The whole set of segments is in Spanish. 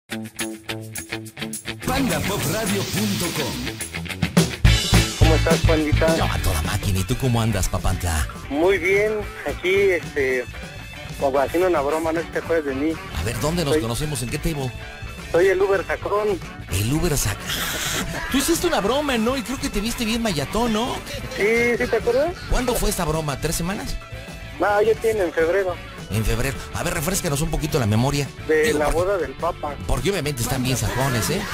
PandaPopRadio.com. ¿Cómo estás, Pandita? Yo a toda máquina. ¿Y tú cómo andas, papantla? Muy bien, aquí, como haciendo una broma, no sé si te acuerdas de mí. A ver, ¿dónde nos conocemos? ¿En qué table? Soy el Uber Sacrón. El Uber Tú hiciste una broma, ¿no? Y creo que te viste bien mayatón, ¿no? Sí, ¿sí te acuerdas? ¿Cuándo fue esta broma? ¿3 semanas? No, ya tiene, en febrero. En febrero. A ver, refréscanos un poquito la memoria. De la boda del Papa. Porque obviamente están bien sajones, ¿eh?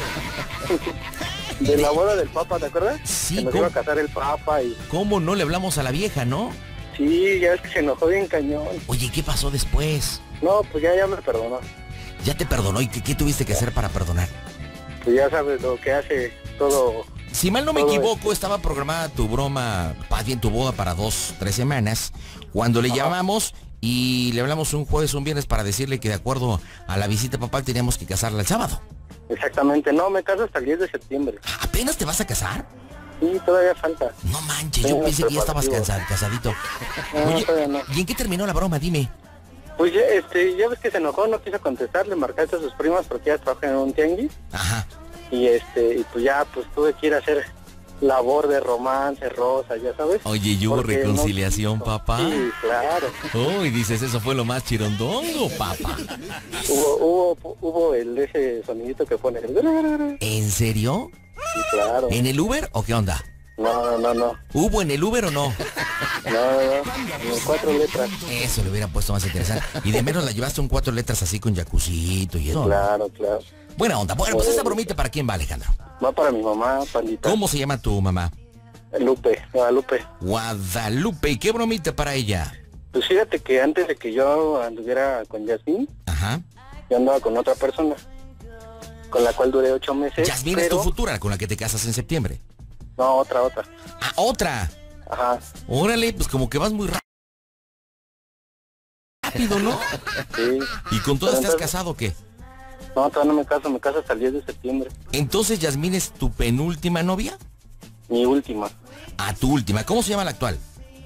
De la boda del Papa, ¿te acuerdas? Sí, que nos iba a casar el Papa y... ¿Cómo no le hablamos a la vieja, no? Sí, ya es que se enojó bien cañón. Oye, ¿qué pasó después? No, pues ya me perdonó. Ya te perdonó. ¿Y qué tuviste que hacer para perdonar? Pues ya sabes lo que hace todo... Si mal no me equivoco, estaba programada tu broma, más bien tu boda para 2-3 semanas, cuando le llamamos y le hablamos un jueves, un viernes para decirle que de acuerdo a la visita papal teníamos que casarla el sábado. Exactamente, no, me caso hasta el 10 de septiembre. ¿Apenas te vas a casar? Sí, todavía falta. No manches, yo pensé que ya estabas casadito. No, Oye, todavía no. ¿y en qué terminó la broma? Dime. Pues ya, ya ves que se enojó, no quiso contestar, le marcaste a sus primas porque ya trabajan en un tianguis. Ajá. Y y pues ya, pues tuve que ir a hacer labor de romance, rosa, ya sabes. Oye, ¿y hubo Porque reconciliación, no, papá? Sí, claro. Oh, y dices, eso fue lo más chirondongo, papá. Hubo ese sonidito que pone. ¿En serio? Sí, claro. ¿En el Uber o qué onda? No. ¿Hubo en el Uber o no? No, 4 letras. Eso le hubiera puesto más interesante. Y de menos la llevaste un 4 letras así con jacuzito y eso. Claro. Buena onda. Bueno, pues esa bromita, ¿para quién va, Alejandro? Va para mi mamá, Pandita. ¿Cómo se llama tu mamá? Guadalupe. Guadalupe. ¿Y qué bromita para ella? Pues fíjate que antes de que yo anduviera con Yasmín, Ajá. yo andaba con otra persona, con la cual duré 8 meses. Yasmín es tu futura, con la que te casas en septiembre. No, otra. Ah, otra. Ajá. Órale, pues como que vas muy rápido, ¿no? Sí. ¿Y con todas te has casado o qué? No, todavía no me caso hasta el 10 de septiembre. Entonces, Yasmín es tu penúltima novia. Mi última. Ah, tu última. ¿Cómo se llama la actual?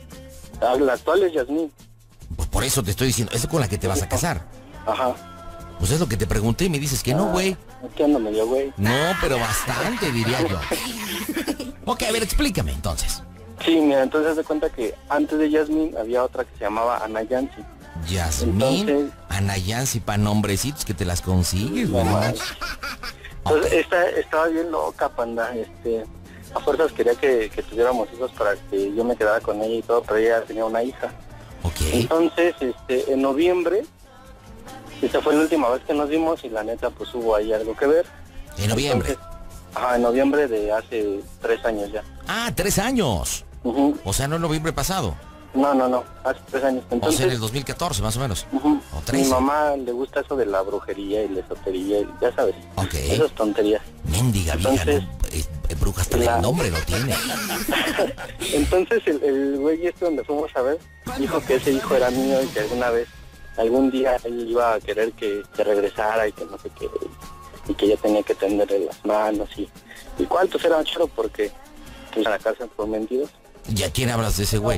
La actual es Yasmín. Pues por eso te estoy diciendo, es con la que te vas a casar. Ajá. Pues es lo que te pregunté y me dices que no, güey. Es que ando medio güey. No, pero bastante, diría yo. Ok, a ver, explícame entonces. Sí, mira, entonces haz de cuenta que antes de Yasmín había otra que se llamaba Ana Yancy. Yasmín, Entonces, Ana Yancy, pa' nombrecitos que te las consigues, güey. Entonces, esta estaba bien loca, Panda. A fuerzas quería que tuviéramos hijos para que yo me quedara con ella y todo, pero ella tenía una hija. Ok. Entonces, en noviembre, esta fue la última vez que nos vimos y la neta, pues hubo ahí algo que ver. ¿En noviembre? Entonces, en noviembre de hace 3 años ya. Ah, 3 años. O sea, no en noviembre pasado. No, hace 3 años. Entonces, o sea, en el 2014, más o menos. O 13. Mi mamá le gusta eso de la brujería y la esotería, y ya sabes. Ok. Esas tonterías. Mendiga vieja, Entonces, ¿no? Bruja, hasta el nombre lo tiene. Entonces el güey donde fuimos a ver, dijo que ese hijo era mío y que algún día él iba a querer que regresara y que no sé qué, y que ella tenía que tenderle las manos y cuántos eran choro porque pues a la cárcel por mentiras. ¿Y a quién hablas de ese güey?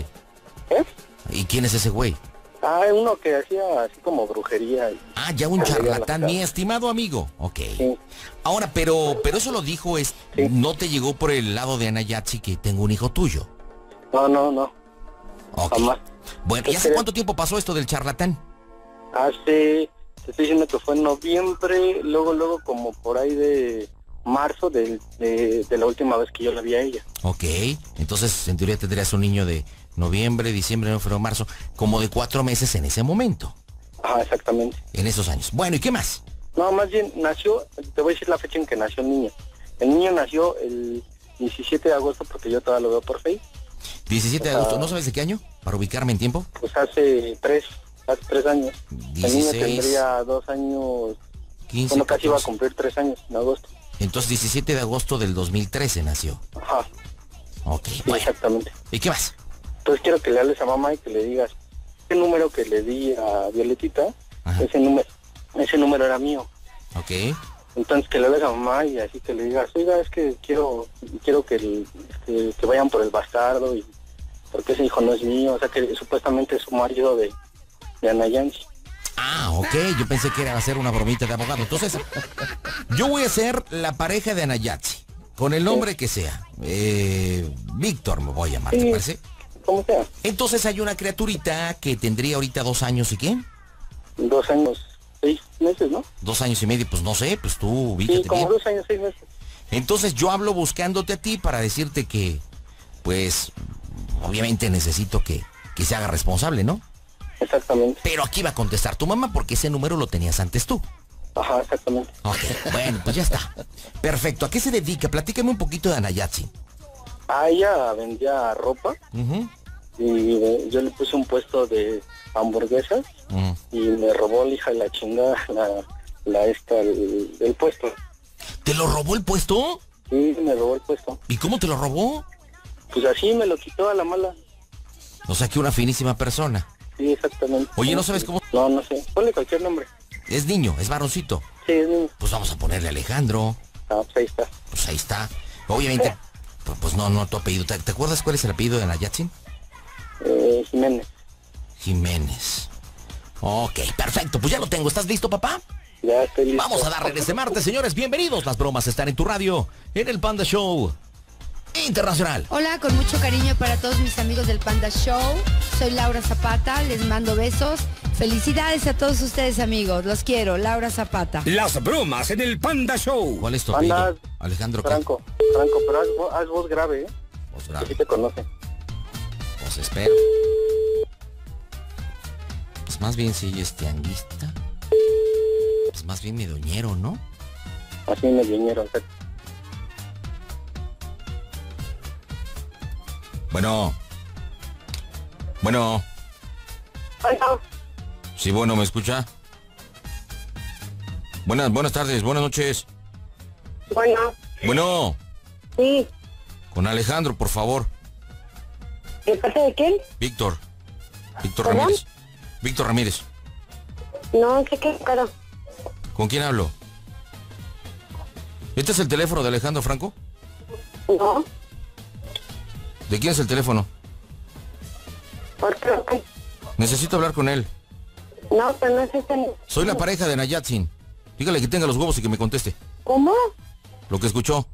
¿Y quién es ese güey? Uno que hacía así como brujería. Ya un charlatán, mi estimado amigo. Ok. Sí. Ahora, pero eso lo dijo, no te llegó por el lado de Ana Yatsi que tengo un hijo tuyo. No. Okay. Jamás. Bueno, ¿y hace cuánto tiempo pasó esto del charlatán? Te estoy diciendo que fue en noviembre, luego como por ahí de marzo de la última vez que yo la vi a ella. Ok, entonces en teoría tendrías un niño de noviembre, diciembre, enero, febrero, marzo, como de 4 meses en ese momento. Exactamente. En esos años. Bueno, ¿y qué más? No, más bien nació, te voy a decir la fecha en que nació el niño. El niño nació el 17 de agosto porque yo todavía lo veo por Facebook. 17 de agosto, ¿no sabes de qué año? Para ubicarme en tiempo. Pues hace 3 años. 16, el niño tendría 2 años, 15, bueno, casi 14. iba a cumplir 3 años en agosto. Entonces 17 de agosto del 2013 nació. Ajá. Ok, Sí, bueno. exactamente. ¿Y qué más? Entonces quiero que le hables a mamá y que le digas, ese número que le di a Violetita, ese número era mío. Ok. Entonces que le hables a mamá y así que le digas, oiga, es que quiero que vayan por el bastardo y porque ese hijo no es mío, o sea que supuestamente es su marido de Ana Yancy. Ah, ok, yo pensé que era hacer una bromita de abogado. Entonces, yo voy a ser la pareja de Anayatsi, con el nombre que sea. Víctor me voy a llamar, ¿te parece? Como sea. Entonces hay una criaturita que tendría ahorita 2 años y ¿qué? 2 años, 6 meses, ¿no? 2 años y medio, pues no sé, pues tú ubícate Sí, como bien. 2 años, 6 meses. Entonces yo hablo buscándote a ti para decirte que, pues, obviamente necesito que se haga responsable, ¿no? Exactamente. Pero aquí va a contestar tu mamá porque ese número lo tenías antes tú. Ajá, exactamente. Ok, bueno, pues ya está. Perfecto, ¿a qué se dedica? Platícame un poquito de Anayatsi. Ella vendía ropa y yo le puse un puesto de hamburguesas y me robó la hija de la chingada el puesto. ¿Te lo robó el puesto? Sí, me robó el puesto. ¿Y cómo te lo robó? Pues así me lo quitó a la mala. O sea, que una finísima persona. Sí, exactamente. Oye, ¿no sabes cómo? No, no sé. Ponle cualquier nombre. Es niño, es varoncito. Sí, es niño. Pues vamos a ponerle Alejandro. Ah, pues ahí está. Pues ahí está. Obviamente, pues no tu apellido. ¿Te acuerdas cuál es el apellido de Anayatsi? Jiménez. Jiménez. Ok, perfecto. Pues ya lo tengo. ¿Estás listo, papá? Ya estoy listo. Vamos a darle este martes, señores. Bienvenidos. Las bromas están en tu radio, en el Panda Show Internacional. Hola, con mucho cariño para todos mis amigos del Panda Show. Soy Laura Zapata, les mando besos. Felicidades a todos ustedes, amigos. Los quiero, Laura Zapata. Las bromas en el Panda Show. ¿Cuál es tu Panda, apellido? Alejandro, ¿qué? Franco, pero haz voz grave, ¿eh? Pues Que grave. sí te conoce. Pues espero. Pues más bien si es tianguista. Pues más bien mi doñero, ¿no? Así me vinieron. Bueno. Bueno. Bueno, Sí, bueno, ¿me escucha? Buenas tardes, buenas noches. bueno, Bueno, sí. con Alejandro, por favor. ¿De parte de quién? Víctor ¿Perdón? Ramírez. Víctor Ramírez. No sé qué cara. ¿Con quién hablo? ¿Este es el teléfono de Alejandro Franco? No, ¿De quién es el teléfono? ¿por qué? Necesito hablar con él. No, pero no es este. Soy la pareja de Nayatsin. Dígale que tenga los huevos y que me conteste. ¿Cómo? Lo que escuchó.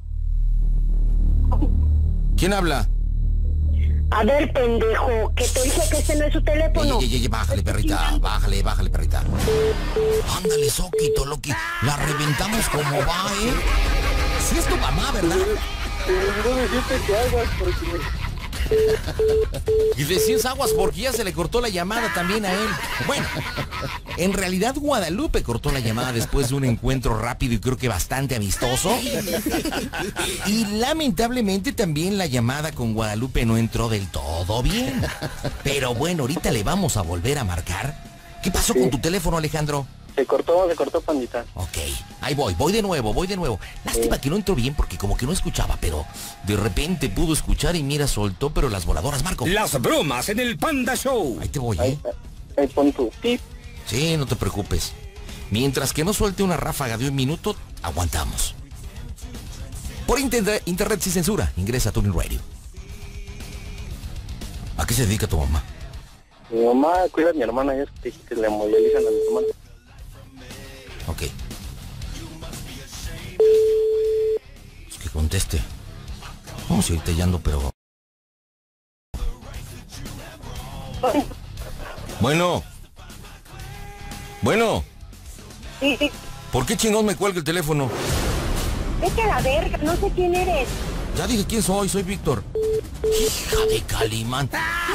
¿Quién habla? A ver, pendejo, que te dije que este no es su teléfono. Ey, bájale, perrita. Bájale, perrita. Ándale, Soquito, Loki. La reventamos como va, ¿eh? Sí es tu mamá, ¿verdad? No decirte que hagas porque... Y decís aguas porque ya se le cortó la llamada también a él. Bueno, en realidad Guadalupe cortó la llamada después de un encuentro rápido y creo que bastante amistoso. Y lamentablemente también la llamada con Guadalupe no entró del todo bien. Pero bueno, ahorita le vamos a volver a marcar. ¿Qué pasó con tu teléfono, Alejandro? Se cortó, pandita. Ok, ahí voy de nuevo. Lástima que no entró bien porque como que no escuchaba, pero de repente pudo escuchar y mira, soltó, pero las voladoras, Marco. Las bromas en el Panda Show. Ahí te voy, Ahí pon tu tip. Sí, no te preocupes. Mientras que no suelte una ráfaga de 1 minuto, aguantamos. Por internet sin censura, ingresa a Tuning Radio. ¿A qué se dedica tu mamá? Mi mamá cuida a mi hermana, ya te dije que le hemodializan a mi hermana. Ok. Pues que conteste. Vamos a irte yendo, pero... Bueno. Sí, ¿Por qué chingón me cuelga el teléfono? vete a la verga, no sé quién eres. Ya dije quién soy Víctor. Hija de Calimán.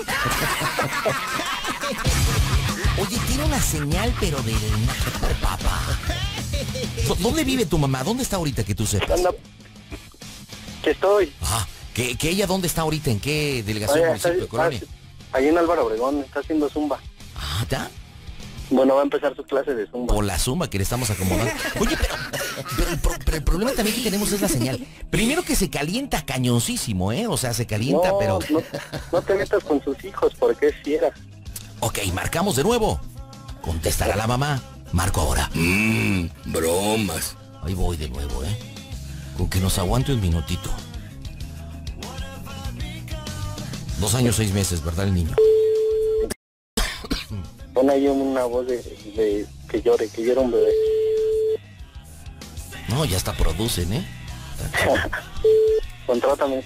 Oye, tiene una señal, pero del naco, papá. ¿Dónde vive tu mamá? ¿Dónde está ahorita que tú sepas? Anda, que estoy. Ah, que ella dónde está ahorita, ¿en qué delegación, municipio, de colonia? Ahí en Álvaro Obregón, está haciendo zumba. Ah, ¿ya? Bueno, va a empezar su clase de zumba. Por la zumba que le estamos acomodando. Oye, pero el problema también que tenemos es la señal. Primero que se calienta cañoncísimo, ¿eh? O sea, se calienta, No, pero... no te metas con sus hijos porque es fiera. Ok, marcamos de nuevo. Contestará la mamá. Marco ahora. Bromas. Ahí voy de nuevo, ¿eh? Con que nos aguante 1 minutito. 2 años, 6 meses, ¿verdad, el niño? Pon ahí una voz de que llore un bebé. No, ya hasta producen, ¿eh? Contrátame.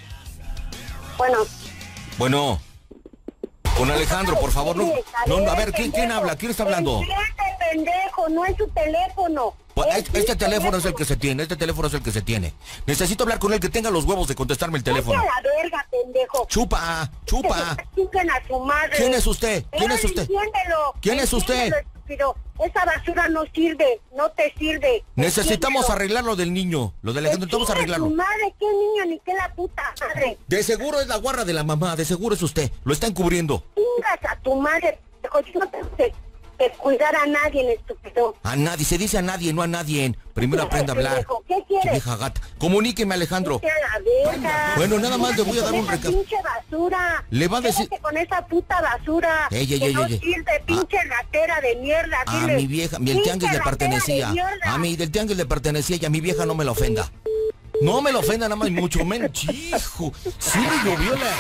Bueno, Con Alejandro, por favor, no, a ver, ¿quién habla? ¿Quién está hablando? Pendejo, no es su teléfono. Pues, este teléfono es el que se tiene, Necesito hablar con él, que tenga los huevos de contestarme el teléfono. Vete a la verga, pendejo. Chupa. Chinguen a su madre. ¿Quién es usted? Entiéndelo. ¿Quién es usted? Entiéndelo, estúpido. Esa basura no sirve, no te sirve. Necesitamos Entiéndelo. arreglar lo del niño, lo de Alejandro, necesitamos arreglarlo. Tu madre, qué niño, ni qué la puta madre. De seguro es la guarra de la mamá, de seguro es usted, lo está encubriendo. Chingas a tu madre, pendejo. Yo no tengo que cuidar a nadie, estúpido. A nadie, se dice a nadie, no a nadie. Primero aprende a hablar. Pendejo, ¿qué quieres? Qué vieja gata. Comuníqueme, Alejandro. Vete a la verga. Bueno, nada más le voy a dar un Con esa recado. pinche basura. Le va a decir- Quédate con esa puta basura. Ey, que no sirve, pinche ratera de mierda. A dile. mi vieja, el Pinche tianguis le ratera pertenecía. de mierda. A mí del tianguis le pertenecía y a mi vieja no me la ofenda. No me lo ofenda nada más, mucho menos. Hijo, sí me llovió la...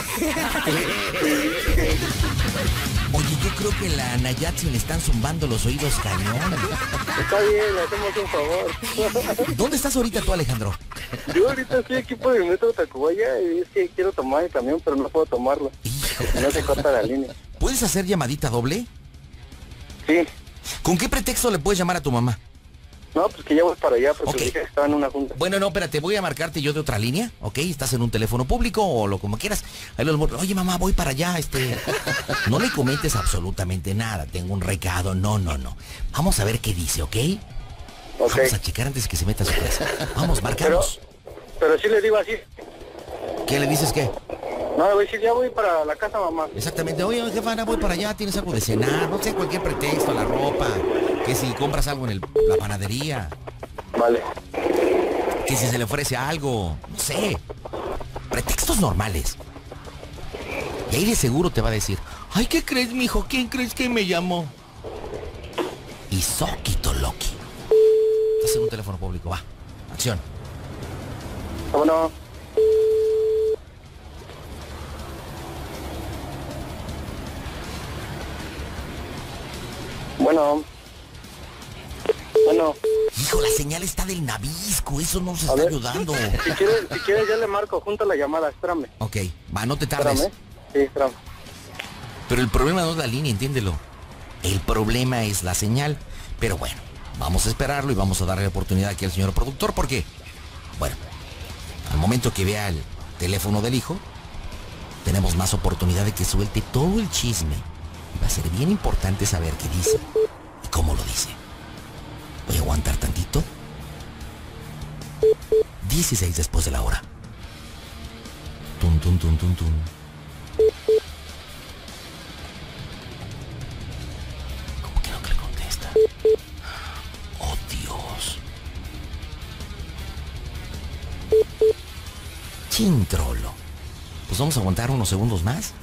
Oye, yo creo que la Nayat se le están zumbando los oídos cañón. Está bien, le hacemos un favor. ¿Dónde estás ahorita tú, Alejandro? Yo ahorita estoy aquí por el metro de Tacubaya y es que quiero tomar el camión, pero no puedo tomarlo. Hijo, No se corta la línea. ¿puedes hacer llamadita doble? Sí. ¿Con qué pretexto le puedes llamar a tu mamá? No, pues que ya voy para allá, porque Ok. dije que estaba en una junta. Bueno, no, espérate, voy a marcarte yo de otra línea, ¿ok? Estás en un teléfono público o lo como quieras. Ahí los morros, oye mamá, voy para allá, No le comentes absolutamente nada, tengo un recado, no. Vamos a ver qué dice, ¿ok? Ok. Vamos a checar antes que se meta a su casa. Vamos, marcamos. Pero sí le digo así. ¿Qué le dices qué? No, le voy a decir, ya voy para la casa, mamá. Exactamente, oye jefa, ahora voy para allá, tienes algo de cenar, no sé, cualquier pretexto, la ropa, que si compras algo en la panadería, Vale. que si se le ofrece algo, no sé, pretextos normales. Y ahí de seguro te va a decir, ay, ¿qué crees, mijo? ¿Quién crees que me llamó? Y Soquito Loki. Estás en un teléfono público, va, acción. Bueno. Bueno, Hijo, la señal está del Nabisco, eso no se A está ver. ayudando. si quieres ya le marco, junta la llamada, espérame. Ok, va, no te tardes. Espérame. Sí, espérame. Pero el problema no es la línea, entiéndelo. El problema es la señal. Pero bueno, vamos a esperarlo y vamos a darle la oportunidad aquí al señor productor porque, bueno, al momento que vea el teléfono del hijo, tenemos más oportunidad de que suelte todo el chisme. Y va a ser bien importante saber qué dice y cómo lo dice. Voy a aguantar tantito. 16 después de la hora. Tum, tum, tum, tum, tum. ¿Cómo que no que le contesta? Oh, Dios. Chintrolo. Pues vamos a aguantar unos segundos más.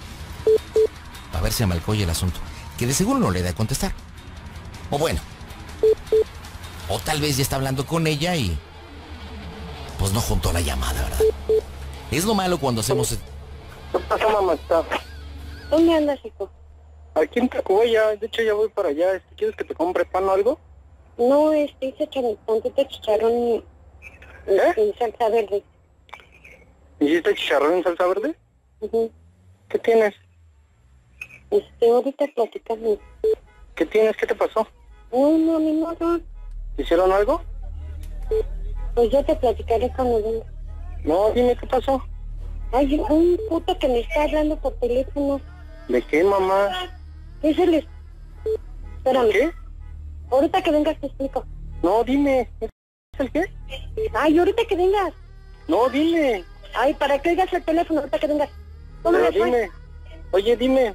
A ver si amalcoye el asunto. Que de seguro no le da a contestar. O bueno. O tal vez ya está hablando con ella y... pues no juntó la llamada, ¿verdad? Es lo malo cuando hacemos... ¿Qué pasa, mamá? ¿Dónde andas, hijo? Aquí en Tacubaya, de hecho ya voy para allá. ¿Quieres que te compre pan o algo? No, hice tantito chicharrón en salsa verde. ¿Hiciste chicharrón en salsa verde? Ujú. ¿Qué tienes? Ahorita platicamos. ¿Qué tienes? ¿Qué te pasó? No, ni modo. ¿Hicieron algo? Pues yo te platicaré cuando venga. No, dime qué pasó. Hay un puto que me está hablando por teléfono. ¿De qué, mamá? Es el... Espérame. ¿Qué? Ahorita que vengas te explico. No, dime. ¿Es el qué? Ay, ahorita que vengas. No, dime. Ay, para que oigas el teléfono, ahorita que vengas. ¿Cómo Pero le fue? dime. Oye, dime.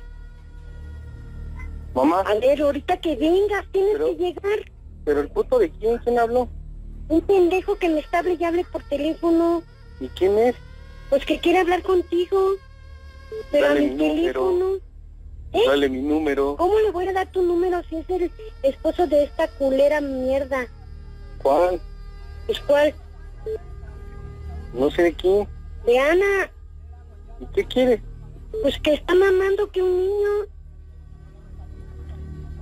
Mamá, A ver, ahorita que vengas, tienes Pero- que llegar. ¿pero el puto de quién? ¿Quién habló? Un pendejo que me está hable y hable por teléfono. ¿Y quién es? Pues que quiere hablar contigo. Pero Dale en el mi número. teléfono. ¿Eh? Dale mi número. ¿Cómo le voy a dar tu número si es el esposo de esta culera mierda? ¿Cuál? Pues cuál, No sé de quién. de Ana. ¿Y qué quiere? Pues que está mamando que un niño.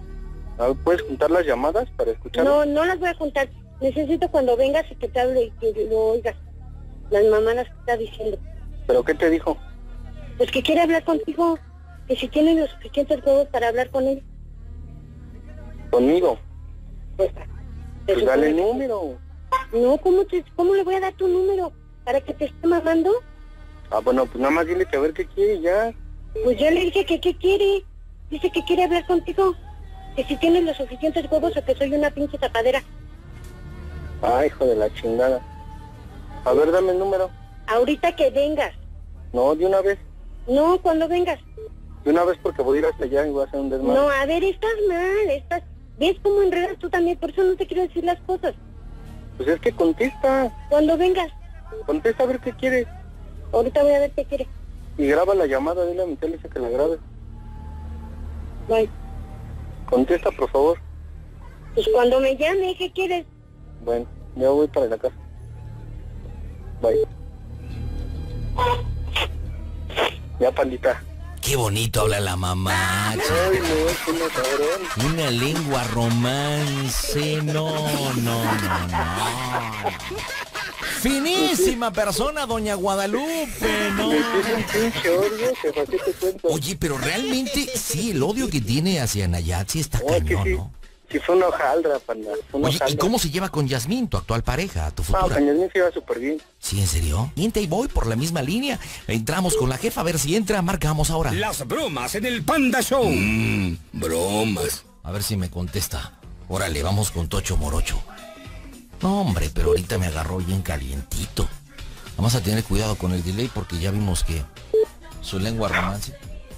A ver, ¿puedes juntar las llamadas para escuchar? No, no las voy a juntar. Necesito cuando vengas y que te hable y que lo oigas. Las mamadas que está diciendo. ¿Pero qué te dijo? Pues que quiere hablar contigo. Que si tienen los suficientes huevos para hablar con él. ¿Conmigo? Pues Dale el número. No, ¿cómo le voy a dar tu número? ¿Para que te esté mamando? Ah, bueno, pues nada más dile que a ver qué quiere y ya. Pues ya le dije que qué quiere. Dice que quiere hablar contigo. Que si tienes los suficientes huevos o que soy una pinche tapadera. Ay, hijo de la chingada. A ver, dame el número. Ahorita que vengas. No, de una vez. No, cuando vengas. De una vez porque voy a ir hasta allá y voy a hacer un desmadre. No, a ver, estás mal. ¿Ves cómo enredas tú también? Por eso no te quiero decir las cosas. Pues es que contesta. Cuando vengas. Contesta a ver qué quiere. Ahorita voy a ver qué quiere. Y graba la llamada, dile a mi tele que la grabe. Bye. Contesta, por favor. Pues cuando me llame, ¿qué quieres? Bueno, ya voy para la casa. Bye. Ya, pandita. Qué bonito habla la mamá. Ay, no, es una cabrón. Una lengua romance. No. Finísima persona, doña Guadalupe, no. Me puse un pinche odio, que para qué te cuento. Oye, pero realmente, sí, el odio que tiene hacia Nayatsi está No, es que cañón, sí. ¿no? Sí, fue una hojaldra, panda. Fue una Oye, ¿y hojaldra. cómo se lleva con Yasmín, tu actual pareja, tu No, futura? con Yasmín se iba súper bien. Sí, ¿en serio? Miente y voy por la misma línea. Entramos con la jefa, a ver si entra, marcamos ahora. Las bromas en el Panda Show. Bromas. A ver si me contesta. Órale, vamos con Tocho Morocho. No, hombre, pero ahorita me agarró bien calientito. Vamos a tener cuidado con el delay porque ya vimos que su lengua romance.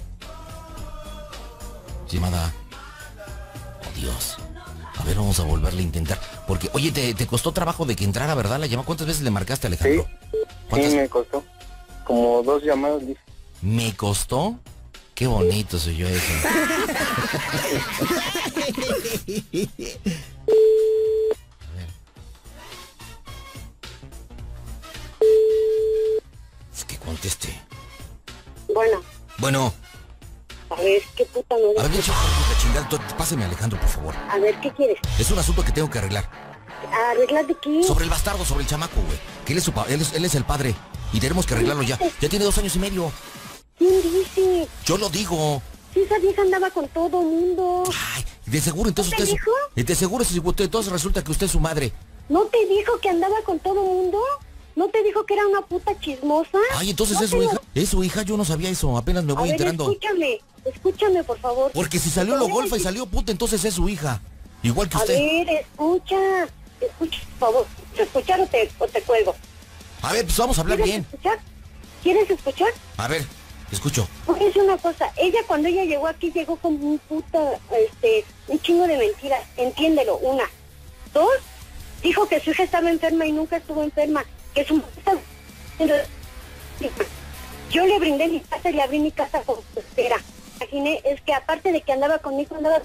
Llamada. Oh, Dios. A ver, vamos a volverle a intentar. Porque, oye, te costó trabajo de que entrara, ¿verdad? La llamada. ¿Cuántas veces le marcaste, Alejandro? ¿Cuántas? Sí, me costó. Como 2 llamadas, dice. ¿Me costó? Qué bonito soy yo eso. A ver. Es que conteste. Bueno. A ver, qué puta no. A ver, bicho, la chingada. Páseme, Alejandro, por favor. A ver, ¿qué quieres? Es un asunto que tengo que arreglar. ¿Arreglar de qué? Sobre el bastardo, sobre el chamaco, güey. Que él es el padre. Y tenemos que arreglarlo ya. Ya tiene 2 años y medio. ¿Quién dice? Yo lo digo. Si esa vieja andaba con todo mundo. Ay, de seguro, entonces ¿No te usted... dijo? De seguro, entonces resulta que usted es su madre. ¿No te dijo que andaba con todo mundo? ¿No te dijo que era una puta chismosa? Ay, entonces ¿No es te su lo- hija. Es su hija, yo no sabía eso. Apenas me A voy ver, enterando. escúchame, por favor. Porque si salió lo golfa y salió puta, entonces es su hija. Igual que A usted. ver, escucha, por favor. ¿Escuchar o te cuelgo? A ver, pues vamos a hablar bien. Escuchar? ¿Quieres escuchar? A ver, escucho. Voy a decir una cosa, cuando ella llegó aquí, llegó con un un chingo de mentiras, entiéndelo, 1. 2, dijo que su hija estaba enferma y nunca estuvo enferma, que su mamá estaba... Yo le brindé mi casa y le abrí mi casa con espera. Imaginé, es que aparte de que andaba conmigo, andaba...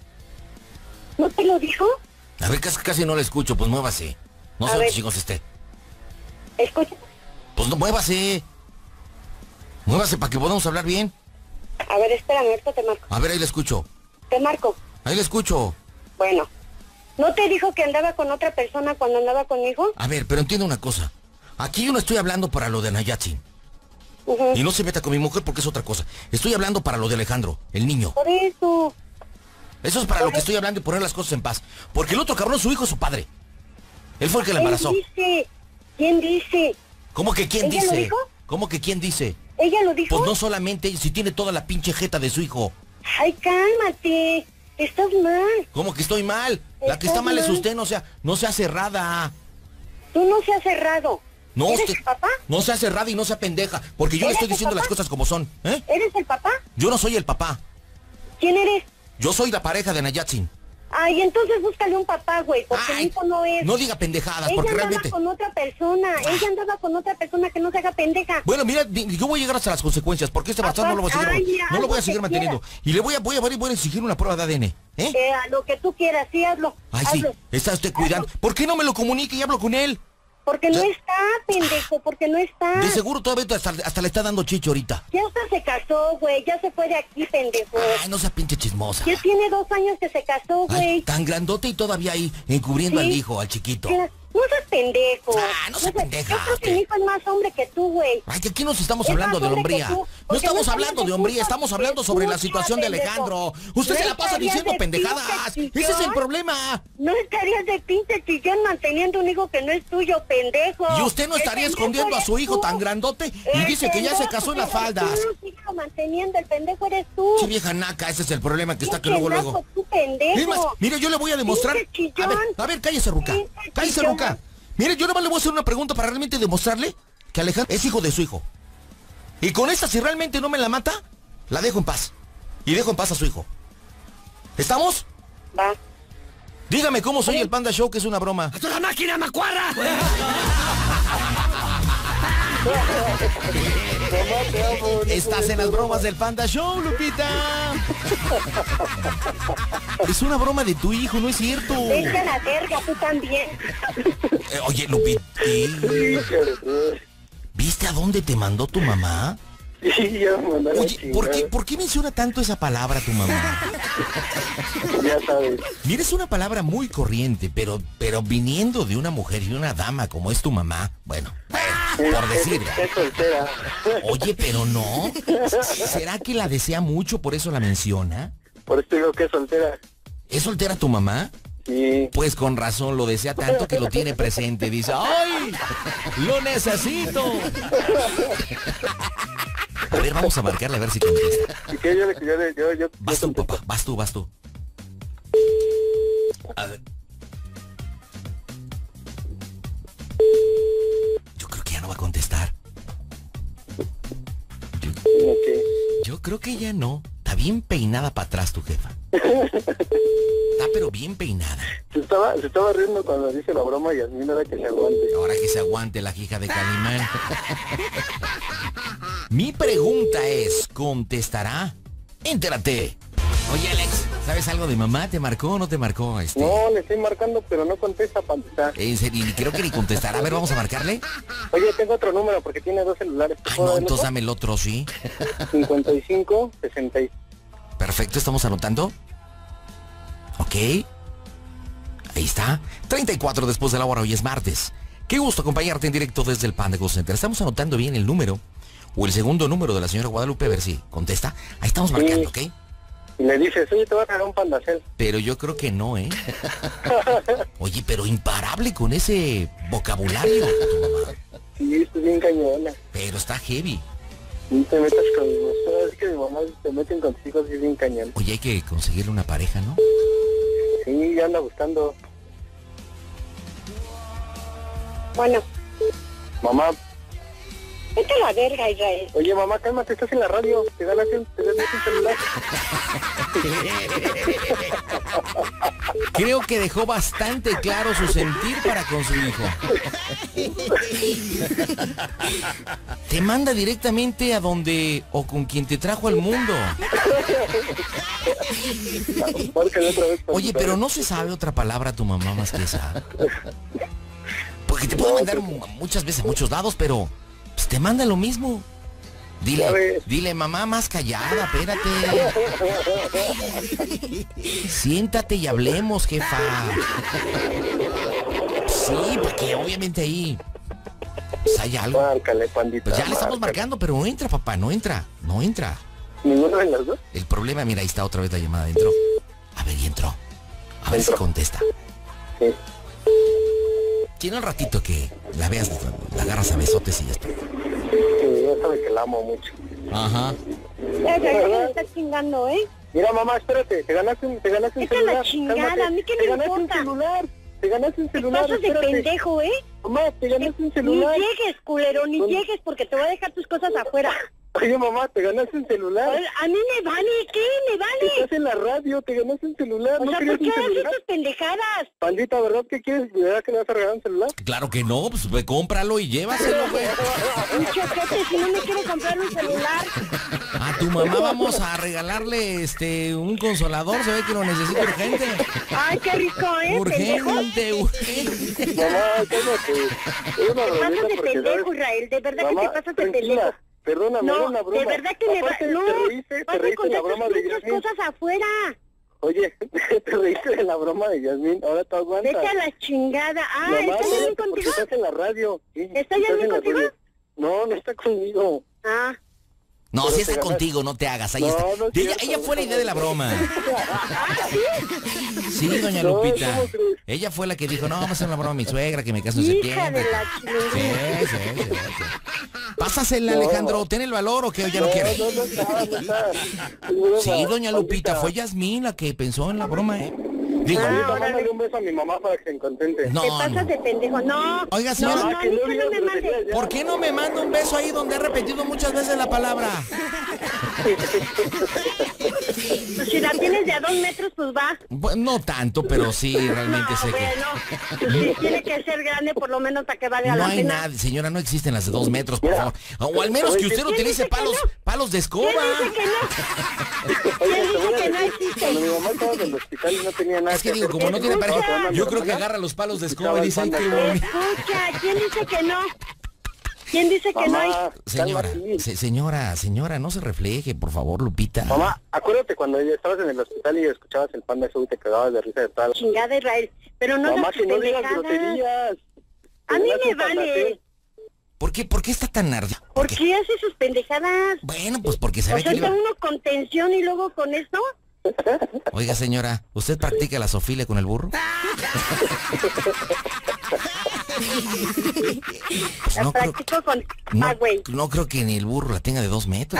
¿No te lo dijo? A ver, casi no la escucho, pues muévase. No A sé dónde ver. chicos esté. Escucha, Pues no, muévase. Muévase para que podamos hablar bien. a ver, espérame, ahorita te marco. A ver, ahí le escucho. Te marco. Ahí le escucho. Bueno, ¿no te dijo que andaba con otra persona cuando andaba conmigo? A ver, pero entienda una cosa. Aquí yo no estoy hablando para lo de Nayatsi. Ujú. Y no se meta con mi mujer porque es otra cosa. Estoy hablando para lo de Alejandro, el niño. Por eso... Eso es para lo que estoy hablando y poner las cosas en paz. Porque el otro cabrón, su hijo es su padre. Él fue el que la embarazó. ¿Quién dice? ¿Cómo que quién ¿Ella lo dice? dijo? ¿Cómo que quién dice? ¿Ella lo dijo? Pues no solamente si tiene toda la pinche jeta de su hijo. Ay, cálmate. Estás mal. ¿Cómo que estoy mal? La que está Estás mal es mal. usted, no sea cerrada. Tú no seas cerrado. No, ¿Eres usted el papá? no sea cerrada y no sea pendeja. Porque yo le ¿Eres estoy el diciendo papá? las cosas como son. ¿Eh? ¿Eres el papá? Yo no soy el papá. ¿Quién eres? Yo soy la pareja de Nayatsi. Ay, entonces búscale un papá, güey, porque mi Ay, hijo no es. no diga pendejadas, Ella porque andaba realmente... con otra persona. Ella andaba con otra persona, que no se haga pendeja. Bueno, mira, yo voy a llegar hasta las consecuencias, porque este bastardo no lo voy a seguir, Ay, mira, no lo voy a haz lo seguir que manteniendo. Y le voy a exigir una prueba de ADN. A lo que tú quieras, sí, hazlo. Ay, sí, hazlo. está usted cuidando. ¿Por qué no me lo comunica y hablo con él? Porque no está, pendejo, porque no está. De seguro todavía hasta le está dando chicho ahorita. Ya hasta se casó, güey, ya se fue de aquí, pendejo. Ay, no sea pinche chismosa. Ya tiene 2 años que se casó, Ay, güey. tan grandote y todavía ahí encubriendo Sí. al hijo, al chiquito. No seas pendejo. No seas pendeja. Yo creo que mi hijo es más hombre que tú, güey. Ay, que aquí nos estamos Es hablando más de hombre que hombría. tú, No porque estamos no hablando de estarías hombría, de estamos puta, hablando sobre la escucha, situación de pendejo. Alejandro. Usted No se la pasa estarías diciendo de pendejadas. pinche Ese es el chillón. problema. No estarías de pinche chillón manteniendo un hijo que no es tuyo, pendejo. Y usted no El estaría pendejo escondiendo a eres su hijo tú. tan grandote y El dice que ya se pendejo casó en las eres faldas. tú, sigo manteniendo, el pendejo eres tú. Che vieja naca, ese es el problema que está que Pinche luego. naco, tú, pendejo. Es más, mire, yo le voy a demostrar. Pinche chillón. A ver, cállese, Ruca. Pinche Cállese, chillón. Ruca. Mire, yo nada más le voy a hacer una pregunta para realmente demostrarle que Alejandro es hijo de su hijo. Y con esta, si realmente no me la mata, la dejo en paz. Y dejo en paz a su hijo. ¿Estamos? Va. Dígame cómo soy el Panda Show, que es una broma. ¡Hasta la máquina, macuarra! Estás en las bromas del Panda Show, Lupita. Es una broma de tu hijo, no es cierto. Vete a la verga, tú también. Oye, Lupita, ¿viste a dónde te mandó tu mamá? Sí, ya me mandaron Oye, a ¿por chingar. qué menciona tanto esa palabra tu mamá? Ya sabes. Mira, es una palabra muy corriente, pero viniendo de una mujer y una dama como es tu mamá, bueno, por decir. Es soltera. Oye, pero no. ¿Será que la desea mucho, por eso la menciona? Por eso digo que es soltera. ¿Es soltera tu mamá? Sí. Pues con razón, lo desea tanto que lo tiene presente. Dice, ¡ay! ¡Lo necesito! A ver, vamos a marcarle a ver si contesta. ¿Y qué? Yo Vas tú, papá, vas tú. A ver. Yo creo que ya no va a contestar. Yo creo que ya no. Está bien peinada para atrás tu jefa. Está pero bien peinada. Se estaba riendo cuando dice la broma y a mí nada que se aguante. Ahora que se aguante la hija de Calimán. Mi pregunta es, ¿contestará? Entérate. Oye, Alex, ¿sabes algo de mamá? ¿Te marcó o no te marcó? No, le estoy marcando, pero no contesta, pandita. En serio, creo que ni contestará. A ver, vamos a marcarle. Oye, tengo otro número porque tiene 2 celulares. Ah, no, entonces dame el otro, ¿sí? 55, 60. Perfecto, ¿estamos anotando? Ok. Ahí está. 34 después de la hora, hoy es martes. Qué gusto acompañarte en directo desde el Panda Go Center. Estamos anotando bien el número o el segundo número de la señora Guadalupe, a ver si contesta. Ahí estamos marcando, ¿ok? Y le dices, oye, te voy a regalar un pandacel. Pero yo creo que no, ¿eh? Oye, pero imparable con ese vocabulario, tu mamá. Sí, estoy bien cañona. Pero está heavy. No te metas con... Es que mi mamá se meten con tus hijos y es bien cañón. Oye, hay que conseguirle una pareja, ¿no? Sí, ya anda buscando. Bueno, Mamá, vete a la verga, Israel. oye, mamá, cálmate, estás en la radio. Te ganas un celular. Creo que dejó bastante claro su sentir para con su hijo. Te manda directamente a donde o con quien te trajo al mundo. Márcale otra vez. Oye, pero no se sabe otra palabra a tu mamá más que esa. Porque te puede mandar muchas veces a muchos lados, pero pues, te manda lo mismo. Dile, mamá, más callada, espérate. Siéntate y hablemos, jefa. Sí, porque obviamente ahí pues, hay algo. Márcale, pandita. Pues ya le estamos marcando, pero no entra, papá, no entra. ¿Ninguno de las dos? El problema, mira, ahí está otra vez la llamada, entró. A ver, y entró. A ver si contesta. Sí. Tiene un ratito que la veas, la agarras a besotes y ya está. Sí, ya sabe que la amo mucho. Ajá. Ya me está chingando, ¿eh? Mira, mamá, espérate, te ganaste un Vete a celular. la chingada, Cálmate. a mí qué me Te ganaste importa. un celular. Te ganaste un Te celular. pasas de espérate. pendejo, ¿eh? Mamá, te ganaste un Ni celular. llegues, culero, ni ¿Dónde? llegues porque te voy a dejar tus cosas afuera. Oye, mamá, te ganaste un celular. A mí me vale, ¿qué? Me vale. Estás en la radio, te ganaste un celular. O ¿No sea, querías ¿por qué un haces celular? estas pendejadas? Pandita, ¿verdad que quieres? ¿Verdad que le vas a regalar un celular? Claro que no, pues ve, cómpralo y llévaselo, güey. Un choquete, si no me quiero comprar un celular. A tu mamá vamos a regalarle un consolador, se ve que lo necesita urgente. Ay, qué rico, Urgente. Mamá, cálmate. Es una Te pasas bromita de porque, pendejo, ¿sabes? Israel, de verdad Mamá, que te pasas de tranquila. pendejo. Perdóname, era No, una broma. de verdad que me va... Aparte, No, te vas reíste a en la contar broma tus de pinches Yasmín. cosas afuera. Oye, te reíste de la broma de Yasmín, ahora tú aguantas. Vete a la chingada. Ah, Mamá, ¿está Yasmín porque contigo? estás en la radio. Sí, ¿Está estás Yasmín en la contigo? radio. No, no está conmigo. Ah, No, Pero si te está ganaste. contigo, no te hagas. Ahí No, está. no es ella, cierto, ella fue la idea de la broma. Sí, doña No, Lupita. ¿cómo crees? Ella fue la que dijo, no, vamos a hacer una broma a mi suegra, que me caso en hija septiembre. de la chingada. Sí. Pásasela, No. Alejandro. ¿Tiene el valor o qué? ¿O ya no quiere? No está. Es broma. Sí, doña Lupita, Ahorita. fue Yasmín la que pensó en la broma, ¿eh? Digo, Ahorita órale. mándale un beso a mi mamá para que se contente. no, Te pasas no. de pendejo. No. Oiga, no, señora. no, a mí que no me mande. ¿Por qué no me manda un beso ahí donde he repetido muchas veces la palabra? Pues si la tienes de a 2 metros, pues va. No tanto, pero sí, realmente No, sé que... bueno, pues sí, tiene que ser grande por lo menos para que valga No la hay pena. nada, señora, no existen las de 2 metros, por Mira. favor. O al menos que usted ¿Quién utilice dice que palos de escoba. ¿Quién dice que no? Oye, ¿Quién te voy dice a que no decir, existe? cuando mi mamá estaba en el hospital y no tenía nada Es que digo, hacer, como no tiene Escucha. pareja, yo creo que hermana, agarra los palos de escoba y dice, ay, qué bonito. Escucha, ¿quién dice que no? ¿Quién dice que no hay? Mamá, Señora, cálmate. señora, no se refleje, por favor, Lupita. Mamá, acuérdate cuando estabas en el hospital y escuchabas el Panda Show y te cagabas de risa de todas las... Chingada Israel, pero no Mamá, hagas que no digas pendejadas. groserías. A mí Te me das un vale. panatel. ¿Por qué está tan ardido? ¿Por qué hace sus pendejadas? Bueno, pues porque O sabe sea, que... está uno con tensión y luego con esto. Oiga, señora, ¿usted practica la zoofilia con el burro? Pues La no creo, practico con... no, güey. no creo que ni el burro la tenga de 2 metros.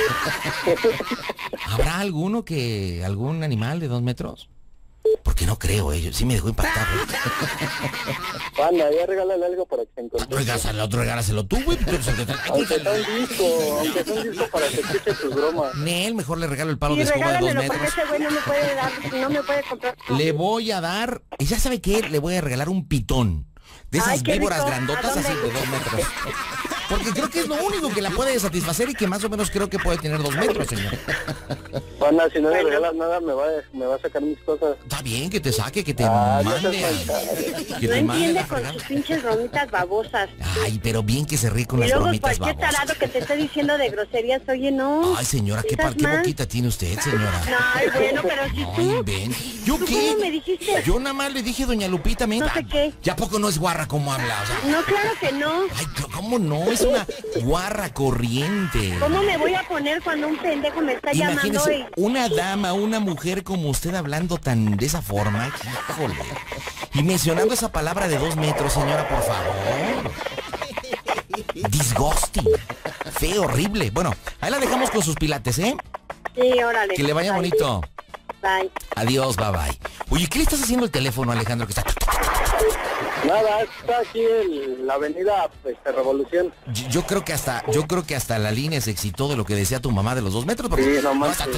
¿Habrá algún animal de 2 metros? Porque no creo, sí me dejó impactado. Panda, ya regálale algo para que se encuentre. Regálaselo tú, güey. Aunque sea un disco para que escuche tus bromas. Nel, mejor le regalo el palo Sí, de escoba de 2 regálamelo porque metros. ese güey no me puede dar, no me puede comprar. Le voy a dar, y ya sabe qué, le voy a regalar un pitón. De esas Ay, qué víboras rico. grandotas ¿A dónde? así de 2 metros. Porque creo que es lo único que la puede satisfacer y que más o menos creo que puede tener 2 metros, señor. Panda, si no le regalas nada, me va a sacar mis cosas. Está bien que te saque, que te Ah, no mande. seas manchado. Que No te mande entiende la con fregada. sus pinches bromitas babosas. Ay, pero bien que se ríe con Y las luego bromitas cualquier babosas. tarado que te esté diciendo de groserías, oye, no. Ay, señora, qué ¿Estás mal? boquita tiene usted, señora. Ay, bueno, pero si Ay, tú... ven. ¿Yo ¿Tú qué? cómo me dijiste? Yo nada más le dije, doña Lupita, me... No sé qué. ¿Ya poco no es guarra como habla? O sea, No, claro que no. ay, ¿cómo no? Es una guarra corriente. ¿Cómo me voy a poner cuando un pendejo me está llamando Imagínese, y... una dama, una mujer como usted hablando tan de esa forma, híjole. Y mencionando esa palabra de 2 metros, señora, por favor. Disgusting. Feo, horrible. Bueno, ahí la dejamos con sus pilates, ¿eh? Sí, órale. Que le vaya Bye. bonito. Bye. Adiós, bye bye. Oye, ¿qué le estás haciendo al teléfono, Alejandro? Que está... Nada, está aquí en la avenida Revolución. Yo creo que hasta la línea se excitó de lo que decía tu mamá de los 2 metros. Porque... Sí, no manches.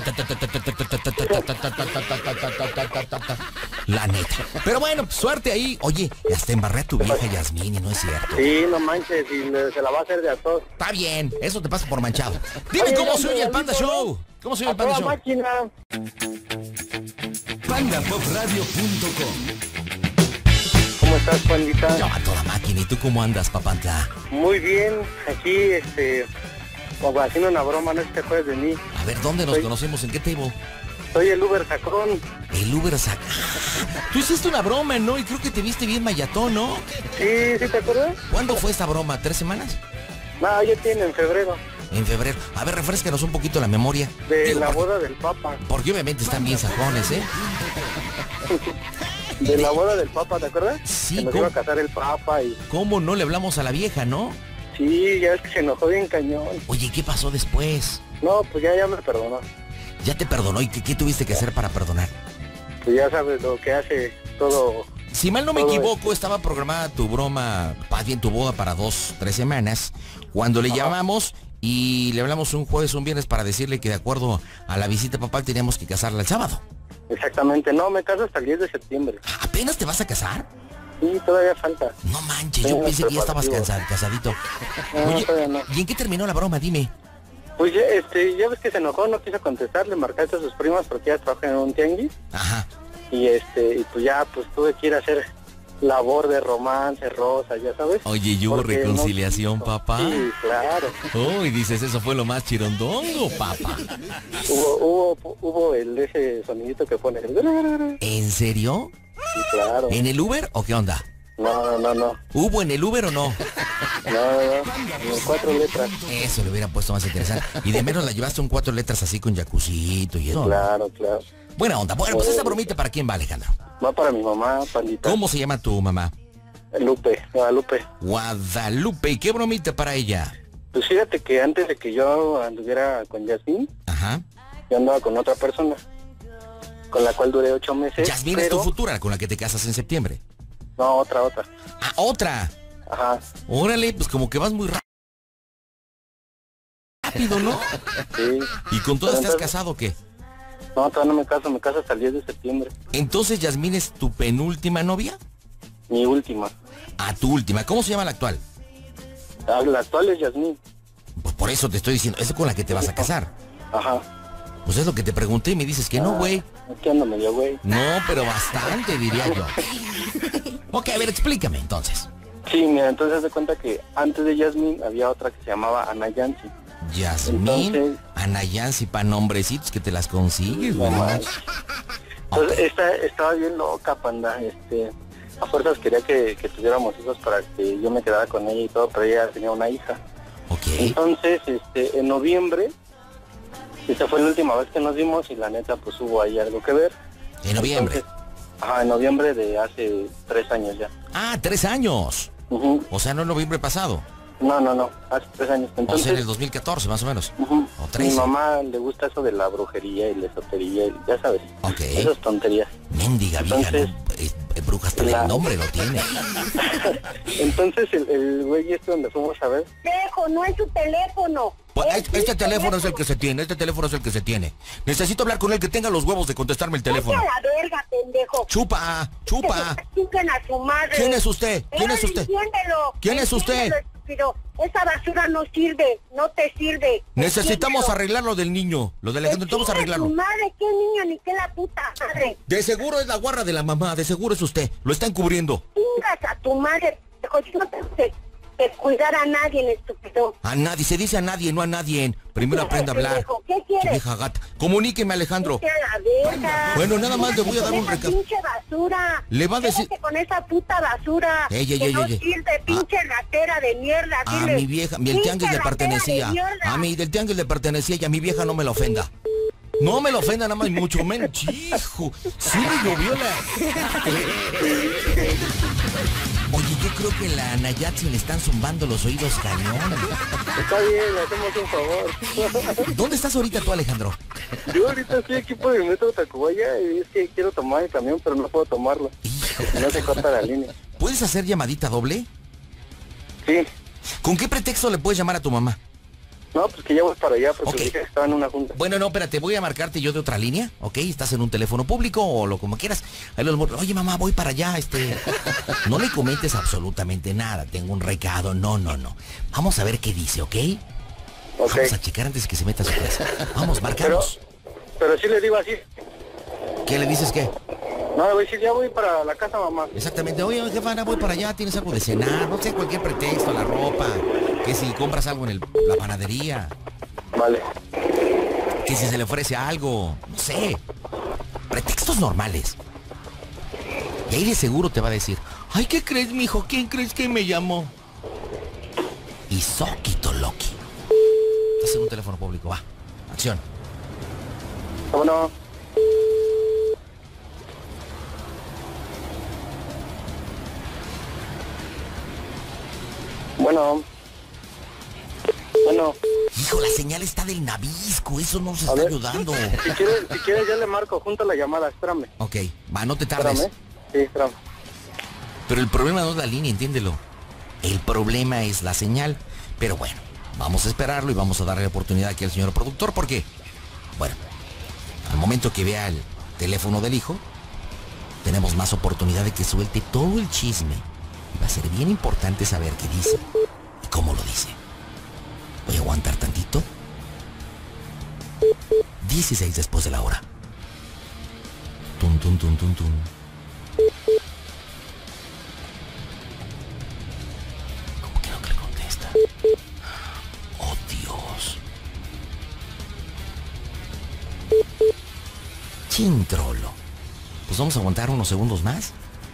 La neta. Pero bueno, suerte ahí. Oye, hasta embarré a tu vieja Yasmín y no es cierto. Sí, no manches, y se la va a hacer de a todos. Está bien, eso te pasa por manchado. Dime Oye, cómo ¿dónde, se oye el Panda Lalito? Show. ¿Cómo se oye A el Panda toda Show? máquina. PandaPopRadio.com. ¿Cómo estás, Pandita? Yo a toda máquina. ¿Y tú cómo andas, papantla? Muy bien, aquí, como haciendo una broma, no sé si te acuerdas de mí. A ver, ¿dónde nos Soy- conocemos? ¿En qué table? Soy el Uber Sacrón. El Uber saca. Tú hiciste una broma, ¿no? Y creo que te viste bien mayatón, ¿no? Sí, ¿sí te acuerdas? ¿Cuándo fue esta broma? ¿3 semanas? No, ya tiene en febrero, En febrero. A ver, refrescanos un poquito la memoria. de Digo, la porque- boda del Papa. Porque obviamente están bien sajones, ¿eh? De la boda del Papa, ¿te acuerdas? Sí, Que nos ¿cómo? iba a casar el Papa y... ¿Cómo no le hablamos a la vieja, no? Sí, ya es que se enojó bien cañón. Oye, ¿qué pasó después? No, pues ya me perdonó. Ya te perdonó. ¿Y qué tuviste que hacer para perdonar? Pues ya sabes lo que hace todo. Si mal no me Todo equivoco, estaba programada tu broma, más bien tu boda para 2-3 semanas, cuando le llamamos y le hablamos un jueves, un viernes para decirle que de acuerdo a la visita papal teníamos que casarla el sábado. Exactamente, no, me caso hasta el 10 de septiembre. ¿Apenas te vas a casar? Sí, todavía falta. No manches, yo Tengo pensé que ya estabas preparativos. casadito. No, Oye, todavía no. ¿y en qué terminó la broma? Dime. Pues ya ves que se enojó, no quiso contestar, le marcaste a sus primas porque ellas trabajan en un tianguis. Ajá. Y pues ya, pues tuve que ir a hacer labor de romance, rosa, ya sabes. Oye, ¿y hubo Porque reconciliación, papá? Sí, claro. Oh, y dices, eso fue lo más chirondongo, papá. Hubo ese sonidito que pone. ¿En serio? Sí, claro. ¿En el Uber o qué onda? No. ¿Hubo en el Uber o no? No, 4 letras. Eso le hubiera puesto más interesante. Y de menos la llevaste un 4 letras así con jacuzito y eso. Claro. Buena onda. Bueno, pues esa bromita, ¿para quién va, Alejandro? Va para mi mamá, Pandita. ¿Cómo se llama tu mamá? Guadalupe. Guadalupe. ¿Y qué bromita para ella? Pues fíjate que antes de que yo anduviera con Yasmín, Ajá. yo andaba con otra persona, con la cual duré 8 meses. Yasmín es tu futura, con la que te casas en septiembre. No, otra. Ah, otra. Ajá. Órale, pues como que vas muy rápido, ¿no? Sí. ¿Y con todas Pero te has entonces- casado o qué? No, todavía no me caso hasta el 10 de septiembre. Entonces, Yasmín es tu penúltima novia. Mi última. Ah, tu última. ¿Cómo se llama la actual? La actual es Yasmín. Pues por eso te estoy diciendo, es con la que te vas a casar. Ajá. Pues es lo que te pregunté y me dices que no, güey. Aquí ando medio güey. No, pero bastante, diría yo. Ok, a ver, explícame entonces. Sí, mira, entonces haz de cuenta que antes de Yasmín había otra que se llamaba Ana Yancy. Yasmín, Entonces- Ana Yancy, pa' nombrecitos que te las consigues, güey. No más. Entonces esta estaba bien loca, panda. A fuerzas quería que tuviéramos hijos para que yo me quedara con ella y todo, pero ella tenía una hija. Ok. Entonces, en noviembre, esa fue la última vez que nos vimos y la neta, pues hubo ahí algo que ver. En noviembre. Entonces, en noviembre de hace 3 años ya. Ah, 3 años. Ujú. O sea, no en noviembre pasado. No, hace 3 años. O sea, Entonces, en el 2014, más o menos. ujú, O mi 13. mamá le gusta eso de la brujería y la esotería, y ya sabes. Ok. Esas tonterías. Mendiga vieja, Entonces- ¿no? Bruja hasta el nombre lo tiene. Entonces el güey donde fuimos a ver, Dejo, no es su teléfono. Pues, Es este mi teléfono es el que se tiene, este teléfono es el que se tiene. Necesito hablar con él, que tenga los huevos de contestarme el Vete teléfono. a la verga, pendejo. Chupa, chupa. Que chinguen a su madre. ¿Quién es usted? ¿Quién es usted? Entiéndelo. ¿Quién es usted? Entiéndelo, estúpido. Esa basura no sirve, no te sirve. Necesitamos Entiéndelo. arreglar lo del niño. Lo de Alejandro, necesitamos Que chingue arreglarlo. su madre, qué niño ni qué la puta madre. De seguro es la guarra de la mamá, de seguro es usted. Lo está encubriendo. Chingas a tu madre, pendejo. Yo no tengo que cuidar a nadie, estúpido. A nadie, se dice a nadie, no a nadie. Primero aprende a hablar. Pendejo, ¿qué Qué quieres? vieja gata. Comuníqueme, Alejandro. Vete a la verga. Bueno, nada más le voy a dar un Con esa recado. pinche basura. Le va a decir- Quédate con esa puta basura. Ey, que no ey. sirve, pinche ratera de mierda. A dile. mi vieja, el Pinche tianguis le ratera pertenecía. de mierda. A mí del tianguis le pertenecía y a mi vieja no me la ofenda. No me lo ofenda nada más, mucho menos. Hijo, sí me llovió la... Oye, yo creo que la Nayatsi le están zumbando los oídos cañón. está bien, le hacemos un favor. ¿Dónde estás ahorita tú, Alejandro? Yo ahorita estoy aquí por el metro Tacubaya y es que quiero tomar el camión, pero no puedo tomarlo. Hijo, No se corta la línea. ¿puedes hacer llamadita doble? Sí. ¿Con qué pretexto le puedes llamar a tu mamá? No, pues que ya voy para allá porque Ok. dije que estaba en una junta. Bueno, no, espérate, voy a marcarte yo de otra línea, ¿ok? Estás en un teléfono público o lo como quieras. Ahí los morros, oye, mamá, voy para allá, No le comentes absolutamente nada, tengo un recado, no. Vamos a ver qué dice, ¿ok? Ok. Vamos a checar antes que se meta a su casa. Vamos, marcamos. Pero sí le digo así. ¿Qué le dices qué? No, le voy a decir, ya voy para la casa, mamá. Exactamente, oye, jefa, voy para allá, tienes algo de cenar, no sé, cualquier pretexto, la ropa, que si compras algo en la panadería, Vale. que si se le ofrece algo, no sé, pretextos normales. Y ahí de seguro te va a decir, ay, ¿qué crees, mijo? ¿Quién crees que me llamó? Y Soquito Loki. Estás en un teléfono público, va, acción. Bueno. Bueno, Hijo, la señal está del Navisco, eso no se A está ver. ayudando. si quieres ya le marco junto a la llamada, espérame. Ok, va, no te tardes. Espérame. Sí, espérame. Pero el problema no es la línea, entiéndelo. El problema es la señal. Pero bueno, vamos a esperarlo y vamos a darle la oportunidad aquí al señor productor porque, bueno, al momento que vea el teléfono del hijo, tenemos más oportunidad de que suelte todo el chisme. Y va a ser bien importante saber qué dice y cómo lo dice. Voy a aguantar tantito 16 después de la hora. Tum, tum, tum, tum, tum. ¿Cómo que no le contesta? Oh, Dios. Chintrolo. Pues vamos a aguantar unos segundos más.